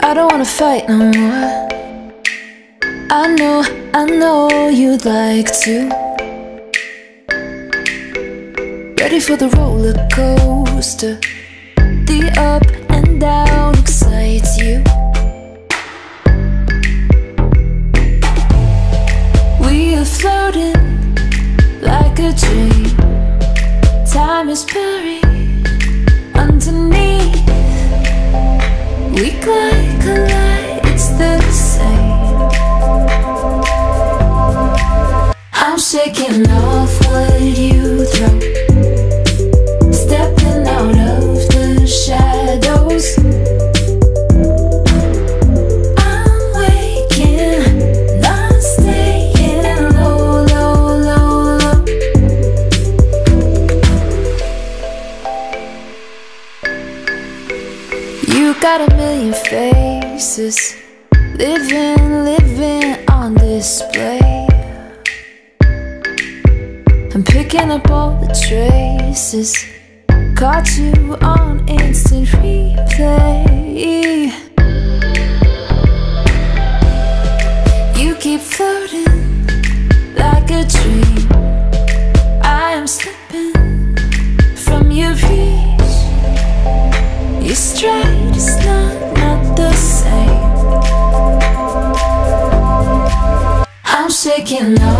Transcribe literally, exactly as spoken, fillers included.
I don't wanna fight no more. I know, I know you'd like to. Ready for the roller coaster. The up and down excites you. We are floating like a dream. Time is buried underneath. We glide, collide, it's the same. I'm shaking off what you throw, stepping out of the shadows. I'm waking, not staying low, low, low, low. You got a million faces, living, living on display. I'm picking up all the traces, caught you on instant replay. You keep floating like a dream. I am slipping from your reach. Your stride is not, not the same. I'm shaking off